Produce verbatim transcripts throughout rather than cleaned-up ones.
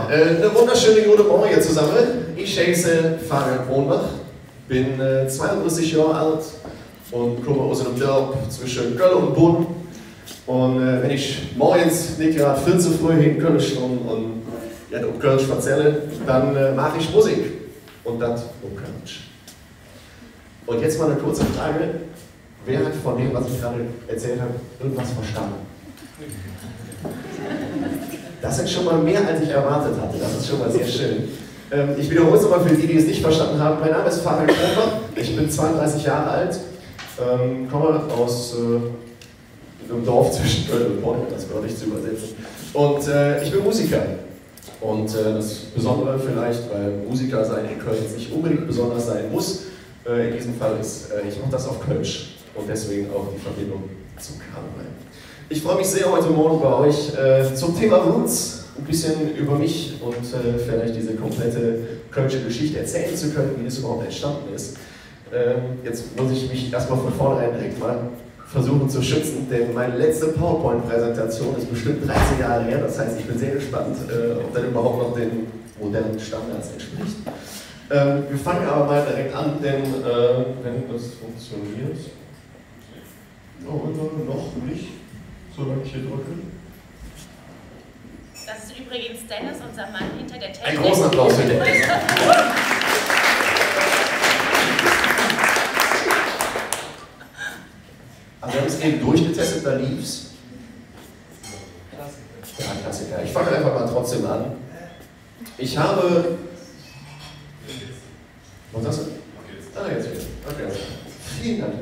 äh, eine wunderschöne gute Morgen hier zusammen. Ich heiße Fabian Kronbach, bin äh, zweiunddreißig Jahre alt und komme aus einem Dorf zwischen Köln und Bonn. Und äh, wenn ich morgens nicht gerade viel zu früh in Köln stehe und ja, um Köln erzähle, dann äh, mache ich Musik. Und das um Köln. Und jetzt mal eine kurze Frage. Wer hat von dem, was ich gerade erzählt habe, irgendwas verstanden? Das ist schon mal mehr, als ich erwartet hatte. Das ist schon mal sehr schön. Ähm, ich wiederhole es nochmal für die, die es nicht verstanden haben. Mein Name ist Fabian Kronbach. Ich bin zweiunddreißig Jahre alt, ähm, komme aus äh, einem Dorf zwischen Köln und Bonn, das war nicht zu übersetzen. Und äh, ich bin Musiker. Und äh, das Besondere vielleicht, weil Musiker sein in Köln jetzt nicht unbedingt besonders sein muss, äh, in diesem Fall ist, äh, ich mache das auf Kölsch. Und deswegen auch die Verbindung zum Karneval. Ich freue mich sehr, heute Morgen bei euch äh, zum Thema Roots ein bisschen über mich und äh, vielleicht diese komplette kölsche Geschichte erzählen zu können, wie das überhaupt entstanden ist. Ähm, jetzt muss ich mich erstmal von vornherein direkt mal versuchen zu schützen, denn meine letzte PowerPoint-Präsentation ist bestimmt dreizehn Jahre her. Das heißt, ich bin sehr gespannt, äh, ob das überhaupt noch den modernen Standards entspricht. Ähm, wir fangen aber mal direkt an, denn äh, wenn das funktioniert. Oh, noch nicht, solange ich hier drücke. Das ist übrigens Dennis, unser Mann hinter der Technik. Einen großen Applaus für Dennis. Also wir haben es eben durchgetestet, da lief's. Ja, Klassiker. Ich fange einfach mal trotzdem an. Ich habe... Was hast du? Ah, jetzt wieder. Okay, also. Vielen Dank.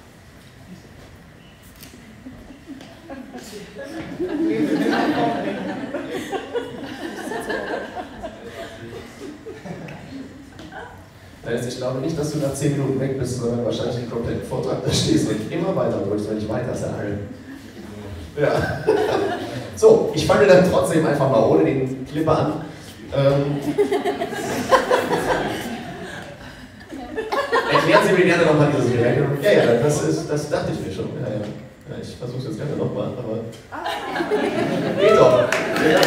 Ich glaube nicht, dass du nach zehn Minuten weg bist, sondern wahrscheinlich den kompletten Vortrag da stehst und immer weiter drückst, wenn ich weiter sage. Ja. So, ich fange dann trotzdem einfach mal ohne den Clipper an. Ähm Erklären Sie mir gerne nochmal dieses Gerät. Ja, ja, das, ist, das dachte ich mir schon. Ja, ja. Ja, ich versuche es jetzt gerne nochmal, aber. Geht doch. Ja.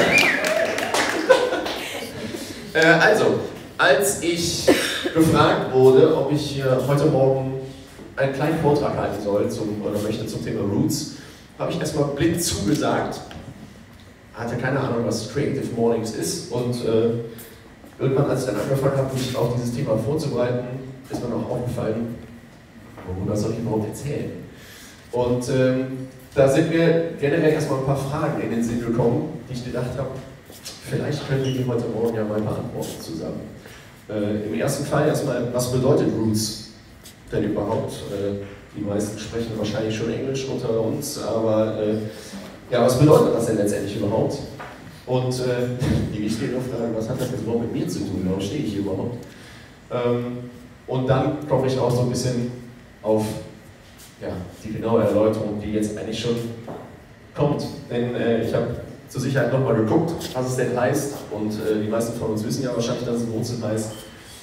äh, also, als ich gefragt wurde, ob ich hier heute Morgen einen kleinen Vortrag halten soll zum, oder möchte zum Thema Roots, habe ich erstmal blind zugesagt. Hatte keine Ahnung, was Creative Mornings ist und äh, irgendwann, als ich dann angefangen habe, mich auf dieses Thema vorzubereiten, ist mir noch aufgefallen, worüber soll ich überhaupt erzählen? Und ähm, da sind mir generell erstmal ein paar Fragen in den Sinn gekommen, die ich gedacht habe, vielleicht können wir die heute Morgen ja mal beantworten zusammen. Äh, Im ersten Fall erstmal, was bedeutet Roots denn überhaupt? Äh, die meisten sprechen wahrscheinlich schon Englisch unter uns, aber äh, ja, was bedeutet das denn letztendlich überhaupt? Und äh, die wichtige Frage, was hat das jetzt überhaupt mit mir zu tun? Warum stehe ich hier überhaupt? Ähm, und dann komme ich auch so ein bisschen auf ja, die genaue Erläuterung, die jetzt eigentlich schon kommt. Denn äh, ich habe zur Sicherheit nochmal geguckt, was es denn heißt. Und äh, die meisten von uns wissen ja wahrscheinlich, dass es Wurzel heißt.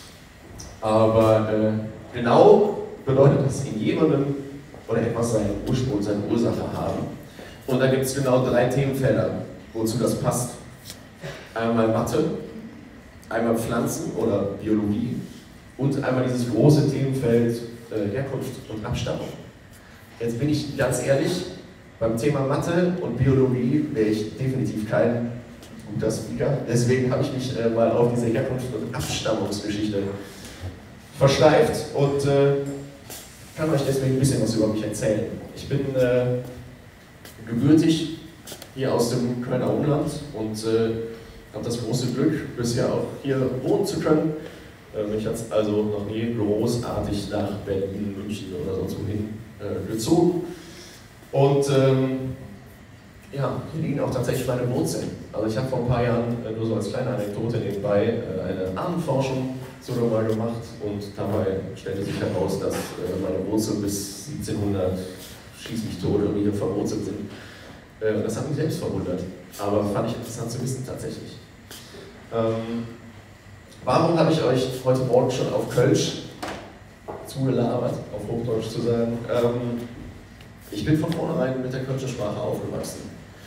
Aber äh, genau bedeutet das in jemandem oder etwas seinen Ursprung, seine Ursache haben. Und da gibt es genau drei Themenfelder, wozu das passt. Einmal Mathe, einmal Pflanzen oder Biologie und einmal dieses große Themenfeld äh, Herkunft und Abstammung. Jetzt bin ich ganz ehrlich, beim Thema Mathe und Biologie wäre ich definitiv kein guter Speaker. Deswegen habe ich mich äh, mal auf diese Herkunft- und Abstammungsgeschichte versteift und äh, kann euch deswegen ein bisschen was über mich erzählen. Ich bin äh, gebürtig hier aus dem Kölner Umland und äh, habe das große Glück, bisher auch hier wohnen zu können. Äh, mich hat es also noch nie großartig nach Berlin, München oder sonst wohin äh, gezogen. Und ähm, ja, hier liegen auch tatsächlich meine Wurzeln. Also ich habe vor ein paar Jahren, äh, nur so als kleine Anekdote nebenbei, äh, eine Ahnenforschung so mal gemacht und dabei stellte sich heraus, dass äh, meine Wurzeln bis siebzehnhundert schieß mich tot irgendwie hier verwurzelt sind. Äh, das hat mich selbst verwundert, aber fand ich interessant zu wissen tatsächlich. Ähm, warum habe ich euch heute Morgen schon auf Kölsch zugelabert, auf Hochdeutsch zu sagen? Ähm, ich bin von vornherein mit der kölschen Sprache aufgewachsen.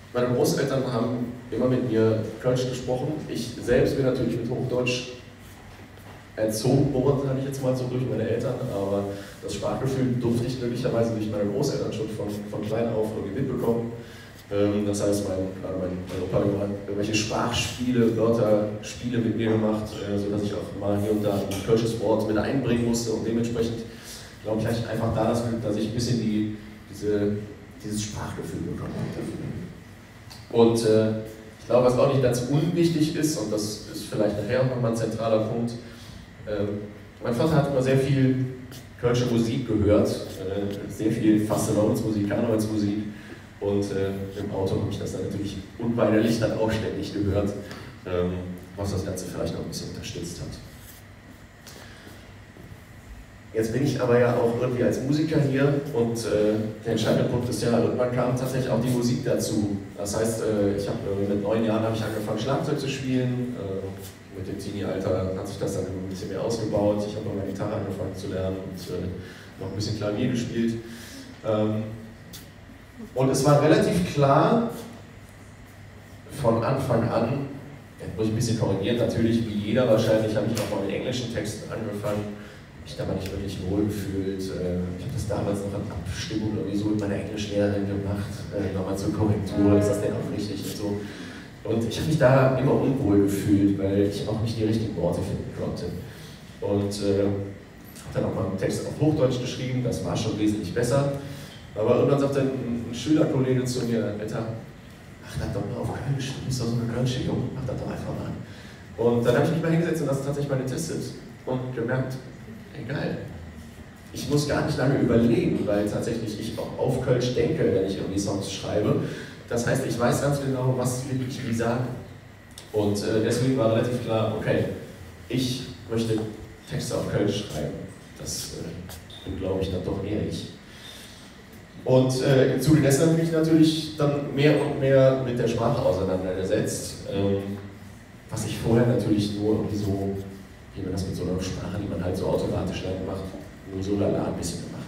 Meine Großeltern haben immer mit mir Kölsch gesprochen. Ich selbst bin natürlich mit Hochdeutsch erzogen worden, sage ich jetzt mal so, durch meine Eltern, aber das Sprachgefühl durfte ich glücklicherweise durch meine Großeltern schon von, von klein auf irgendwie mitbekommen. Ähm, das heißt, mein, gerade mein, mein Opa hat immer irgendwelche Sprachspiele, Wörterspiele mit mir gemacht, äh, sodass ich auch mal hier und da ein kölsches Wort mit einbringen musste und dementsprechend glaube ich einfach da das Glück, dass ich ein bisschen die, diese, dieses Sprachgefühl bekommen habe. Und äh, ich glaube, was auch nicht ganz unwichtig ist, und das ist vielleicht nachher auch nochmal ein zentraler Punkt, äh, mein Vater hat immer sehr viel kölsche Musik gehört, äh, sehr viel Fastelovensmusik, Karnevalsmusik, und äh, im Auto habe ich das dann natürlich unweigerlich dann auch ständig gehört, ähm, was das Ganze vielleicht noch ein bisschen unterstützt hat. Jetzt bin ich aber ja auch irgendwie als Musiker hier und äh, der entscheidende Punkt ist ja, irgendwann kam tatsächlich auch die Musik dazu. Das heißt, äh, ich habe äh, mit neun Jahren habe ich angefangen Schlagzeug zu spielen. Äh, mit dem Teenie-Alter hat sich das dann ein bisschen mehr ausgebaut. Ich habe noch meine Gitarre angefangen zu lernen und äh, noch ein bisschen Klavier gespielt. Ähm, und es war relativ klar von Anfang an, jetzt muss ich ein bisschen korrigieren, natürlich wie jeder wahrscheinlich, habe ich auch mal mit englischen Texten angefangen. Ich habe mich da nicht wirklich wohl gefühlt. Ich habe das damals noch an Abstimmung irgendwie so mit meiner Englischlehrerin gemacht, nochmal zur Korrektur, ist das denn auch richtig und so. Und ich habe mich da immer unwohl gefühlt, weil ich auch nicht die richtigen Worte finden konnte. Und äh, habe dann auch mal einen Text auf Hochdeutsch geschrieben, das war schon wesentlich besser. Aber irgendwann sagte ein, ein Schülerkollege zu mir, Alter, mach das doch mal auf Kölsch, du bist doch so eine Kölsche Junge, mach das doch einfach mal. Und dann habe ich mich mal hingesetzt und das tatsächlich mal getestet und gemerkt, egal. Ich muss gar nicht lange überlegen, weil tatsächlich ich auch auf Kölsch denke, wenn ich irgendwie Songs schreibe. Das heißt, ich weiß ganz genau, was will ich wie sagen. Und äh, deswegen war relativ klar, okay, ich möchte Texte auf Kölsch schreiben. Das äh, bin, glaube ich, dann doch eher ich. Und äh, im Zuge dessen habe ich mich natürlich dann mehr und mehr mit der Sprache auseinandergesetzt. Ähm, was ich vorher natürlich nur irgendwie so, wie man das mit so einer Sprache, die man halt so automatisch lernt, macht, nur so lala ein bisschen gemacht.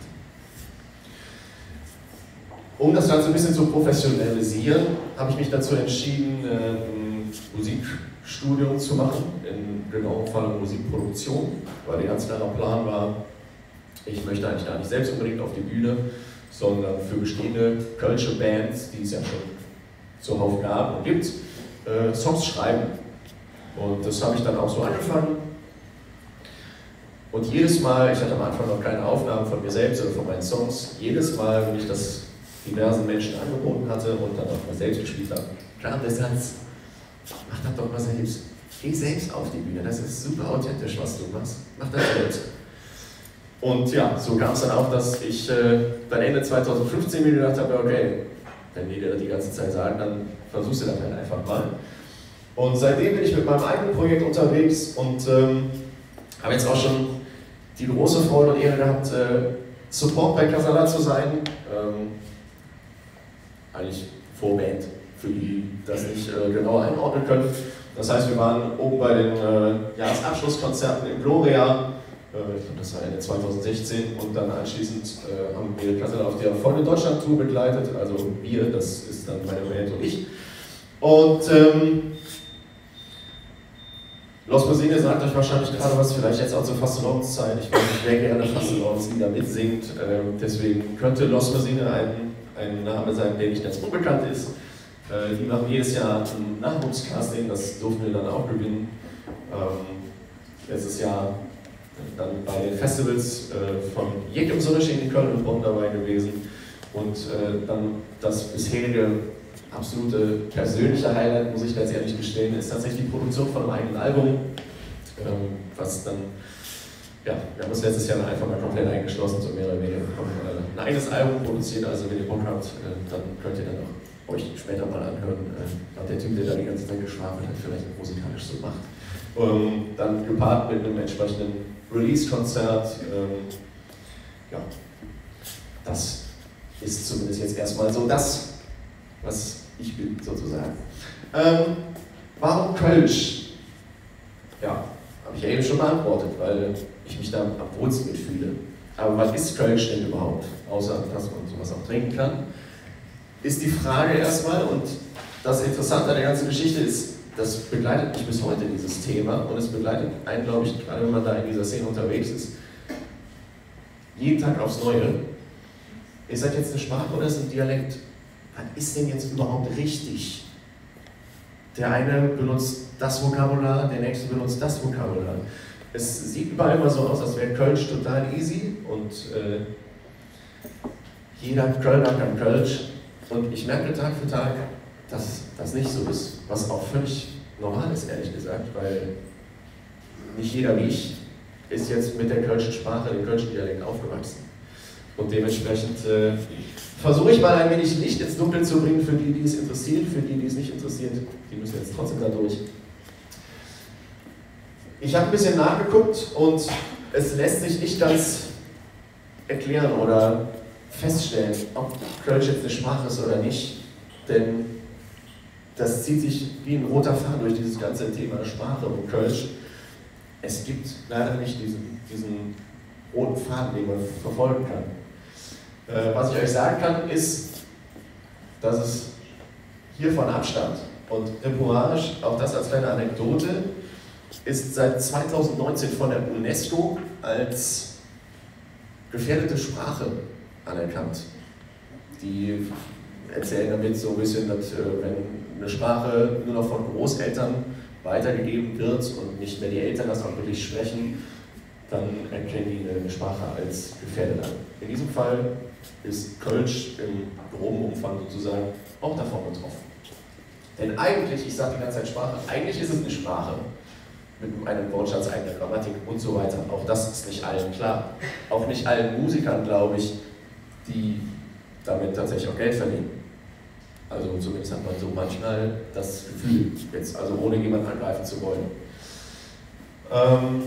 Um das Ganze ein bisschen zu professionalisieren, habe ich mich dazu entschieden, ein Musikstudium zu machen, in genauem Fall Musikproduktion, weil der ganz klare Plan war, ich möchte eigentlich gar nicht selbst unbedingt auf die Bühne, sondern für bestehende kölsche Bands, die es ja schon zuhauf gab und gibt, äh, Songs schreiben. Und das habe ich dann auch so angefangen. Und jedes Mal, ich hatte am Anfang noch keine Aufnahmen von mir selbst oder von meinen Songs, jedes Mal, wenn ich das diversen Menschen angeboten hatte und dann auch mal selbst gespielt habe, kam der Satz, mach das doch mal selbst, geh selbst auf die Bühne, das ist super authentisch, was du machst, mach das selbst. Und ja, so kam es dann auch, dass ich äh, dann Ende zweitausendfünfzehn mir gedacht habe, okay, wenn die dir das die ganze Zeit sagen, dann versuchst du das halt einfach mal. Und seitdem bin ich mit meinem eigenen Projekt unterwegs und ähm, habe jetzt auch schon die große Freude und Ehre gehabt, äh, Support bei Casala zu sein. Ähm, eigentlich Vorband, für die, die das nicht äh, genau einordnen können. Das heißt, wir waren oben bei den äh, Jahresabschlusskonzerten in Gloria, äh, ich glaube das war Ende zweitausendsechzehn, und dann anschließend äh, haben wir Casala auf der Volle Deutschland-Tour begleitet, also wir, das ist dann meine Band und ich. Und ähm, Los Mosine sagt euch wahrscheinlich gerade was, vielleicht jetzt auch zur Fastelovens-Zeit. Ich würde sehr gerne Fastelovens-Lieder mitsingt, äh, deswegen könnte Los Mosine ein, ein Name sein, der nicht ganz unbekannt ist. Äh, die machen jedes Jahr ein Nachwuchscasting, das durften wir dann auch gewinnen. Ähm, letztes Jahr dann bei den Festivals äh, von Jeck im Sonnenschein in Köln und Bonn dabei gewesen. Und äh, dann das bisherige absolute persönliche Highlight, muss ich ganz ehrlich gestehen, ist tatsächlich die Produktion von einem eigenen Album, ähm, was dann, ja, wir haben das letztes Jahr einfach mal komplett eingeschlossen, so mehr oder weniger äh, ein eigenes Album produziert, also wenn ihr Bock habt, äh, dann könnt ihr dann auch euch später mal anhören, äh, was der Typ, der da die ganze Zeit geschwafelt hat, vielleicht musikalisch so macht. Ähm, dann gepaart mit einem entsprechenden Release-Konzert, ähm, ja, das ist zumindest jetzt erstmal so das, was ich bin, sozusagen. Ähm, warum Kölsch? Ja, habe ich ja eben schon beantwortet, weil ich mich da am wohlsten mitfühle. Aber was ist Kölsch denn überhaupt? Außer, dass man sowas auch trinken kann. ist die Frage erstmal, und das Interessante an der ganzen Geschichte ist, das begleitet mich bis heute, dieses Thema, und es begleitet einen, glaube ich, gerade wenn man da in dieser Szene unterwegs ist, jeden Tag aufs Neue. Ist das jetzt eine Sprache oder ist es ein Dialekt? Was ist denn jetzt überhaupt richtig? Der eine benutzt das Vokabular, der nächste benutzt das Vokabular. Es sieht überall immer so aus, als wäre Kölsch total easy und äh, jeder Kölner kann Kölsch. Und ich merke Tag für Tag, dass das nicht so ist, was auch völlig normal ist, ehrlich gesagt, weil nicht jeder wie ich ist jetzt mit der kölschen Sprache, dem kölschen Dialekt aufgewachsen. Und dementsprechend äh, versuche ich mal ein wenig Licht ins Dunkel zu bringen für die, die es interessiert, für die, die es nicht interessiert, die müssen jetzt trotzdem da durch. Ich habe ein bisschen nachgeguckt und es lässt sich nicht ganz erklären oder feststellen, ob Kölsch jetzt eine Sprache ist oder nicht, denn das zieht sich wie ein roter Faden durch dieses ganze Thema Sprache und Kölsch. Es gibt leider nicht diesen, diesen roten Faden, den man verfolgen kann. Äh, was ich euch sagen kann, ist, dass es hiervon abstammt. Und Ripuarisch, auch das als kleine Anekdote, ist seit zweitausendneunzehn von der UNESCO als gefährdete Sprache anerkannt. Die erzählen damit so ein bisschen, dass äh, wenn eine Sprache nur noch von Großeltern weitergegeben wird und nicht mehr die Eltern das auch wirklich sprechen, dann erkennen die eine Sprache als gefährdet an. In diesem Fall ist Kölsch im groben Umfang sozusagen auch davon betroffen. Denn eigentlich, ich sage die ganze Zeit Sprache, eigentlich ist es eine Sprache mit einem Wortschatz, eigener Grammatik und so weiter. Auch das ist nicht allen klar. Auch nicht allen Musikern, glaube ich, die damit tatsächlich auch Geld verdienen. Also zumindest hat man so manchmal das Gefühl, jetzt also ohne jemanden angreifen zu wollen. Ähm,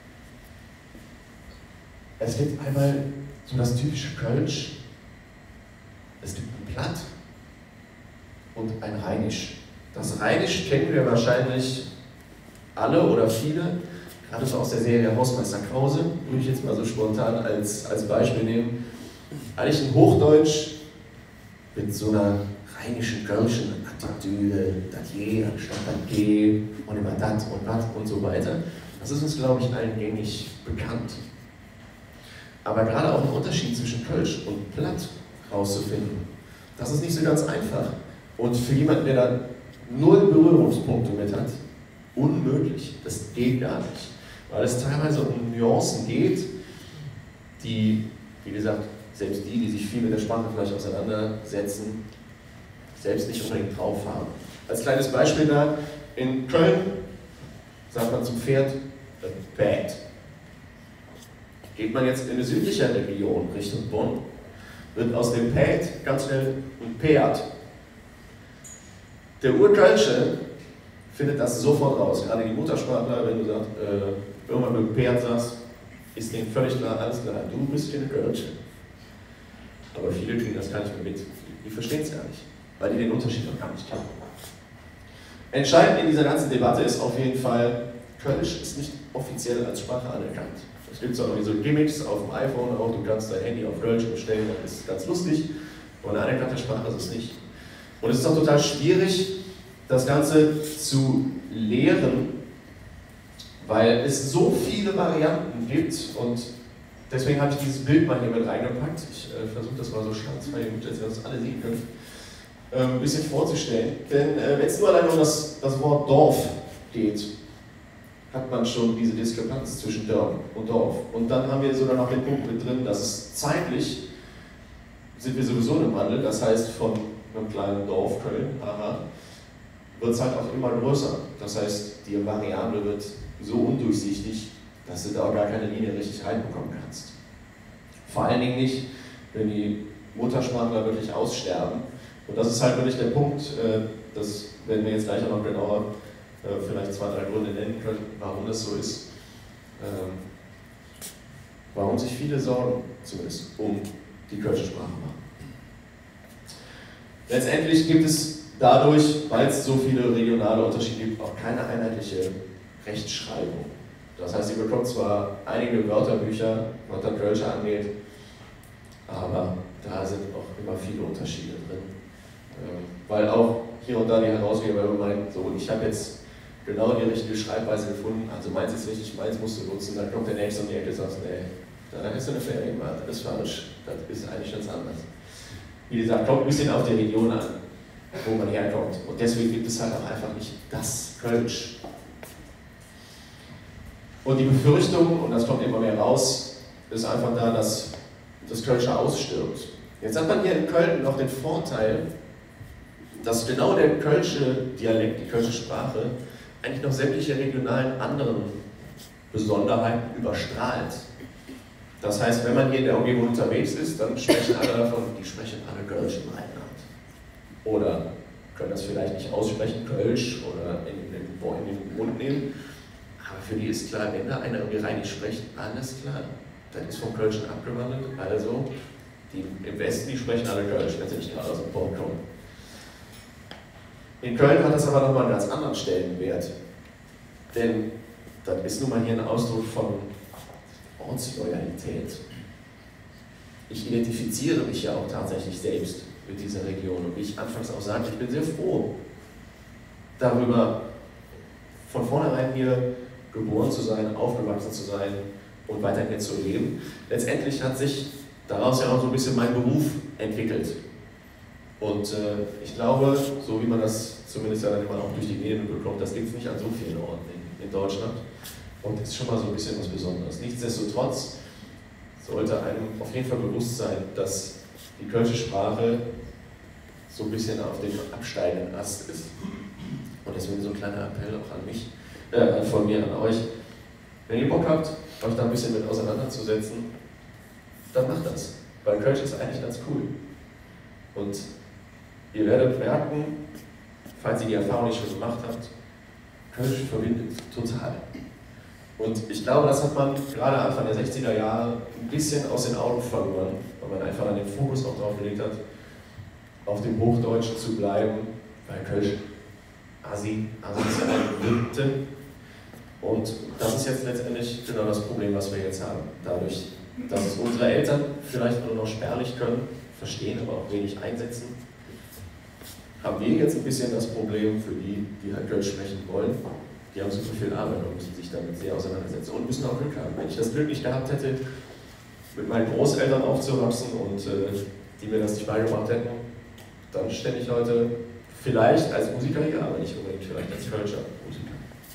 es gibt einmal so das typische Kölsch, es gibt ein Platt und ein Rheinisch. Das Rheinisch kennen wir wahrscheinlich alle oder viele, gerade so aus der Serie Hausmeister Krause, würde ich jetzt mal so spontan als, als Beispiel nehmen. Eigentlich ein Hochdeutsch mit so einer rheinischen, kölschen Attitüde, das je anstatt das G und immer das und das und so weiter. Das ist uns, glaube ich, allen gängig bekannt. Aber gerade auch ein Unterschied zwischen Kölsch und Platt rauszufinden, das ist nicht so ganz einfach. Und für jemanden, der da null Berührungspunkte mit hat, unmöglich. Das geht gar nicht. Weil es teilweise um Nuancen geht, die, wie gesagt, selbst die, die sich viel mit der Sprache vielleicht auseinandersetzen, selbst nicht unbedingt drauf haben. Als kleines Beispiel da, in Köln sagt man zum Pferd Bad. Geht man jetzt in eine südliche Region, Richtung Bonn, wird aus dem Pad ganz schnell ein Pferd. Der Urkölsche findet das sofort raus, gerade die Muttersprachler, wenn du sagst, äh, irgendwann mit dem Pferd sagst, ist denen völlig klar, alles klar, du bist hier eine Kölsche. Aber viele kriegen das gar nicht mehr mit, die verstehen es gar nicht, weil die den Unterschied noch gar nicht kennen. Entscheidend in dieser ganzen Debatte ist auf jeden Fall, Kölsch ist nicht offiziell als Sprache anerkannt. Es gibt so irgendwie so Gimmicks auf dem iPhone auch, du kannst dein Handy auf Kölsch bestellen, das ist ganz lustig, aber eine anerkannte Sprache ist es nicht. Und es ist auch total schwierig, das Ganze zu lehren, weil es so viele Varianten gibt und deswegen habe ich dieses Bild mal hier mit reingepackt. Ich äh, versuche das mal so schwarz-weiß, dass wir das alle sehen können, äh, ein bisschen vorzustellen. Denn äh, wenn es nur allein um das, das Wort Dorf geht, hat man schon diese Diskrepanz zwischen Dörp und Dorf. Und dann haben wir sogar noch den Punkt mit drin, dass es zeitlich sind wir sowieso im Wandel, das heißt von einem kleinen Dorf, Köln, aha, wird es halt auch immer größer. Das heißt, die Variable wird so undurchsichtig, dass du da auch gar keine Linie richtig reinbekommen kannst. Vor allen Dingen nicht, wenn die Muttersprachler wirklich aussterben. Und das ist halt wirklich der Punkt, das werden wir jetzt gleich auch noch genauer vielleicht zwei, drei Gründe nennen können, warum das so ist. Warum sich viele Sorgen, zumindest um die kölsche Sprache machen. Letztendlich gibt es dadurch, weil es so viele regionale Unterschiede gibt, auch keine einheitliche Rechtschreibung. Das heißt, ihr bekommt zwar einige Wörterbücher, was das Kölsche angeht, aber da sind auch immer viele Unterschiede drin. Weil auch hier und da die Herausgeber immer meinen, so, ich habe jetzt genau die richtige Schreibweise gefunden, also meins ist richtig, meins musst du nutzen, dann kommt der Nächste um die Ecke und sagt, nee, da hast du eine Fähre gemacht, das ist falsch, das ist eigentlich ganz anders. Wie gesagt, kommt ein bisschen auf die Region an, wo man herkommt. Und deswegen gibt es halt auch einfach nicht das Kölsch. Und die Befürchtung, und das kommt immer mehr raus, ist einfach da, dass das Kölsche ausstirbt. Jetzt hat man hier in Köln noch den Vorteil, dass genau der kölsche Dialekt, die kölsche Sprache, eigentlich noch sämtliche regionalen anderen Besonderheiten überstrahlt. Das heißt, wenn man hier in der Umgebung unterwegs ist, dann sprechen alle davon, die sprechen alle Kölsch im Rheinland. Oder können das vielleicht nicht aussprechen, Kölsch, oder in, in, in den Mund nehmen. Aber für die ist klar, wenn da einer irgendwie rheinisch spricht, alles klar. Das ist vom Kölschen abgewandelt. Also, die im Westen, die sprechen alle Kölsch, wenn sie nicht gerade aus dem Port kommen. In Köln hat das aber nochmal einen ganz anderen Stellenwert. Denn das ist nun mal hier ein Ausdruck von Ortsloyalität. Ich identifiziere mich ja auch tatsächlich selbst mit dieser Region. Und wie ich anfangs auch sagte, ich bin sehr froh darüber, von vornherein hier geboren zu sein, aufgewachsen zu sein und weiter hier zu leben. Letztendlich hat sich daraus ja auch so ein bisschen mein Beruf entwickelt. Und äh, ich glaube, so wie man das zumindest ja dann immer auch durch die Medien bekommt, das gibt es nicht an so vielen Orten in, in Deutschland. Und das ist schon mal so ein bisschen was Besonderes. Nichtsdestotrotz sollte einem auf jeden Fall bewusst sein, dass die kölsche Sprache so ein bisschen auf dem absteigenden Ast ist. Und deswegen so ein kleiner Appell auch an mich, äh, von mir an euch. Wenn ihr Bock habt, euch da ein bisschen mit auseinanderzusetzen, dann macht das. Weil Kölsch ist eigentlich ganz cool. Und ihr werdet merken, falls ihr die Erfahrung nicht schon gemacht habt, Kölsch verbindet total. Und ich glaube, das hat man gerade Anfang der sechziger Jahre ein bisschen aus den Augen verloren, weil man einfach dann den Fokus auch darauf gelegt hat, auf dem Hochdeutschen zu bleiben, weil Kölsch Asi, asozial wirkte. Und das ist jetzt letztendlich genau das Problem, was wir jetzt haben. Dadurch, dass es unsere Eltern vielleicht nur noch spärlich können, verstehen, aber auch wenig einsetzen, haben wir jetzt ein bisschen das Problem für die, die halt Kölsch sprechen wollen. Die haben super viel Arbeit und müssen sich damit sehr auseinandersetzen und müssen auch Glück haben. Wenn ich das Glück nicht gehabt hätte, mit meinen Großeltern aufzuwachsen und äh, die mir das nicht beigebracht hätten, dann stände ich heute vielleicht als Musiker hier, aber nicht unbedingt vielleicht als Kölscher Musiker.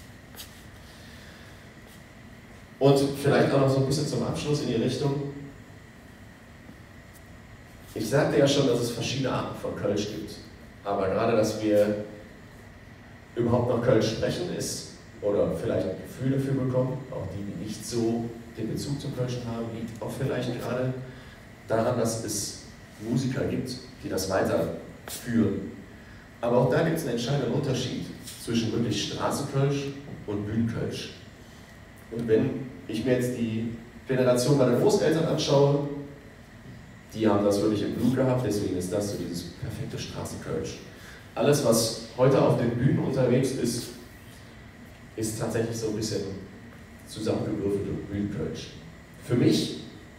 Und vielleicht auch noch so ein bisschen zum Abschluss in die Richtung. Ich sagte ja schon, dass es verschiedene Arten von Kölsch gibt. Aber gerade, dass wir überhaupt noch Kölsch sprechen ist, oder vielleicht ein Gefühl dafür bekommen, auch die, die nicht so den Bezug zum Kölschen haben, liegt auch vielleicht gerade daran, dass es Musiker gibt, die das weiterführen. Aber auch da gibt es einen entscheidenden Unterschied zwischen wirklich Straßenkölsch und Bühnenkölsch. Und wenn ich mir jetzt die Generation meiner Großeltern anschaue, die haben das wirklich im Blut gehabt, deswegen ist das so dieses perfekte Straßenkölsch. Alles, was heute auf den Bühnen unterwegs ist, ist tatsächlich so ein bisschen zusammengewürfelte Bühnenkölsch. Für mich,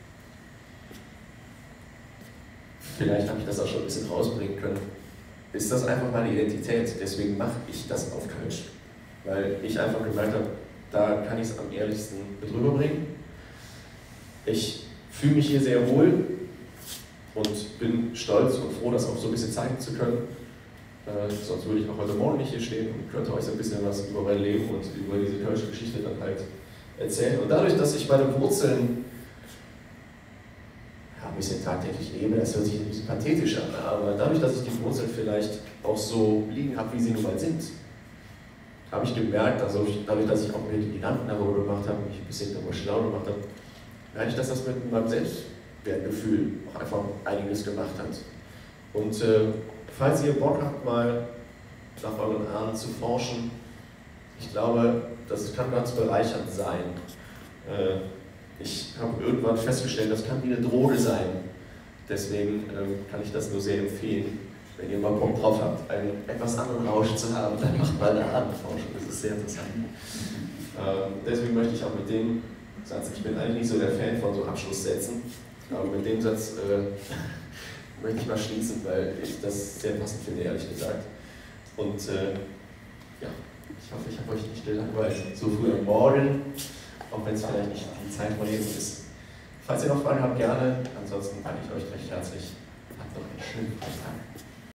vielleicht habe ich das auch schon ein bisschen rausbringen können, ist das einfach meine Identität. Deswegen mache ich das auf Kölsch. Weil ich einfach gemerkt habe, da kann ich es am ehrlichsten mit rüberbringen. Ich fühle mich hier sehr wohl und bin stolz und froh, das auch so ein bisschen zeigen zu können. Äh, sonst würde ich auch heute Morgen nicht hier stehen und könnte euch so ein bisschen was über mein Leben und über diese kölsche Geschichte dann halt erzählen. Und dadurch, dass ich meine Wurzeln ja, ein bisschen tagtäglich lebe, das hört sich ein bisschen pathetisch an, aber dadurch, dass ich die Wurzeln vielleicht auch so liegen habe, wie sie nun mal sind, habe ich gemerkt, also dadurch, dass ich auch mir die Gedanken darüber gemacht habe, mich ein bisschen darüber schlau gemacht habe, merke ich, dass das mit meinem Selbstwertgefühl auch einfach einiges gemacht hat. Und äh, falls ihr Bock habt, mal nach euren Ahnen zu forschen, ich glaube, das kann ganz bereichernd sein. Äh, ich habe irgendwann festgestellt, das kann wie eine Droge sein. Deswegen äh, kann ich das nur sehr empfehlen. Wenn ihr mal Bock drauf habt, einen etwas anderen Rausch zu haben, dann macht mal eine Ahnenforschung, das ist sehr interessant. Ähm, deswegen möchte ich auch mit dem Satz, ich bin eigentlich nicht so der Fan von so Abschlusssätzen, aber mit dem Satz äh, möchte ich mal schließen, weil ich das sehr passend finde, ehrlich gesagt. Und äh, ja, ich hoffe, ich habe euch nicht still langweilig so früh am Morgen, auch wenn es vielleicht nicht die Zeit von jedem ist. Falls ihr noch Fragen habt, gerne. Ansonsten danke ich euch recht herzlich. Habt noch einen schönen Tag.